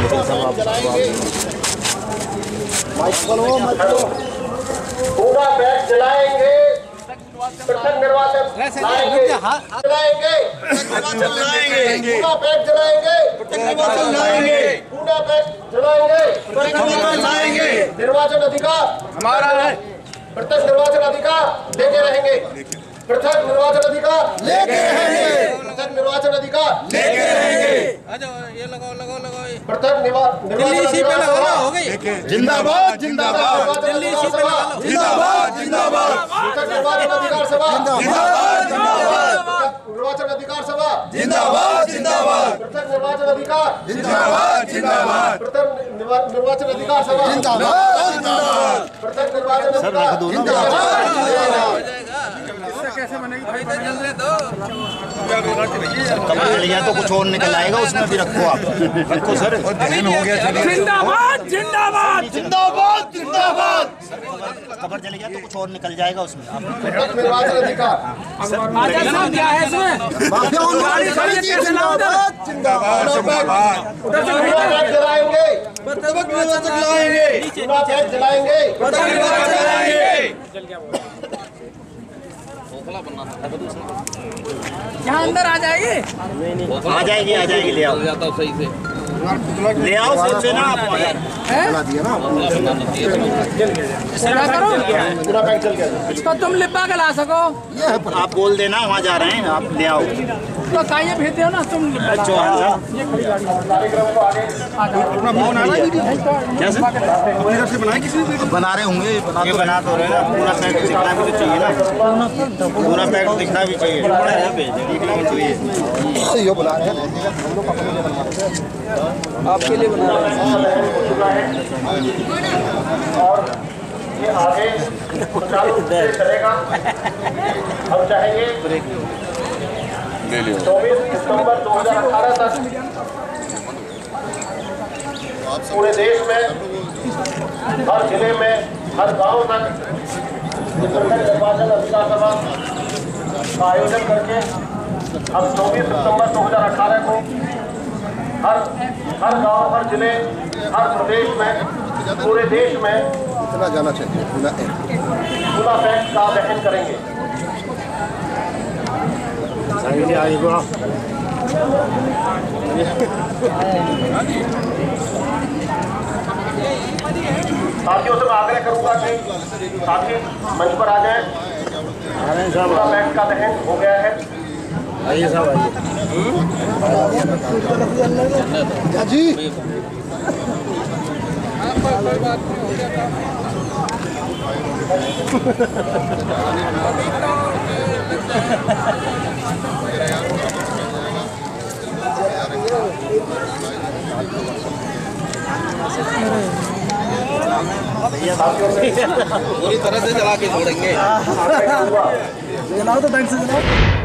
पूरा बैग जलाएंगे, पृथक निर्वाचन लाएंगे, जलाएंगे, पूरा बैग जलाएंगे, पूरा बैग जलाएंगे, निर्वाचन अधिकार हमारा है, पृथक निर्वाचन अधिकार लेके रहेंगे, पृथक निर्वाचन अधिकार लेके रहेंगे, पृथक निर्वाचन अधिकार लेके रहेंगे। ये लगाओ पृथक दिल्ली इसी पे लगाना हो गई। जिंदाबाद जिंदाबाद, दिल्ली इसी पे लगा लो। जिंदाबाद जिंदाबाद, पृथक निर्वाचन अधिकार सभा जिंदाबाद जिंदाबाद, निर्वाचन अधिकार सभा जिंदाबाद जिंदाबाद, पृथक निर्वाचन अधिकार जिंदाबाद जिंदाबाद, पृथक निर्वाचन अधिकार सभा जिंदाबाद जिंदाबाद, पृथक निर्वाचन अधिकार जिंदाबाद। कैसे बनेगी भाई? जल्दी दो। तो कुछ और निकल आएगा, उसमें भी रखो आप, रखो सर। जिंदाबाद जिंदाबाद जिंदाबाद जिंदाबाद, खबर चली गया तो कुछ और निकल जाएगा उसमें। पृथक निर्वाचन अधिकार आजाद साहब क्या है इसमें? जिंदाबाद जिंदाबाद, पूरा बैग जलाएंगे, पृथक निर्वाचन लाएंगे, पूरा बैग जलाएंगे, पृथक निर्वाचन लाएंगे। यहाँ अंदर आ जाएगी, आ जाएगी ले आओ सही से, ले आओ सोचे ना आप जला दिया ना, पूरा बैग जल गया। तो तुम लिपा के ला सको आप बोल देना वहाँ जा रहे हैं, आप ले आओ तो काइए भेज दो ना तुम। चौहान साहब बना रहे होंगे, ये बना तो रहे ना, पूरा पैक दिखना भी तो चाहिए ना, पूरा पैक दिखना भी चाहिए। ये बना रहे हैं, आपके लिए बना रहे हैं। और ये आगे सुचारू रूप से चलेगा। हम चाहेंगे 24 सितंबर 2018 तक पूरे देश में, हर जिले में, हर गांव तक निर्वाचन अधिकार सभा का आयोजन करके हम 24 सितंबर 2018 को हर गांव, हर जिले, हर प्रदेश में, पूरे देश में चला जाना चाहिए, पूरा पैक का दहन करेंगे। साथियों से मैं आग्रह करूंगा कि साथी मंच पर आ जाएं। पूरा पैक का दहन हो गया है। आइए साहब आइए जी कोई बात नहीं, हो गया पूरी तरह से जला के छोड़ेंगे। जलाओ तो बैंक से जलाओ।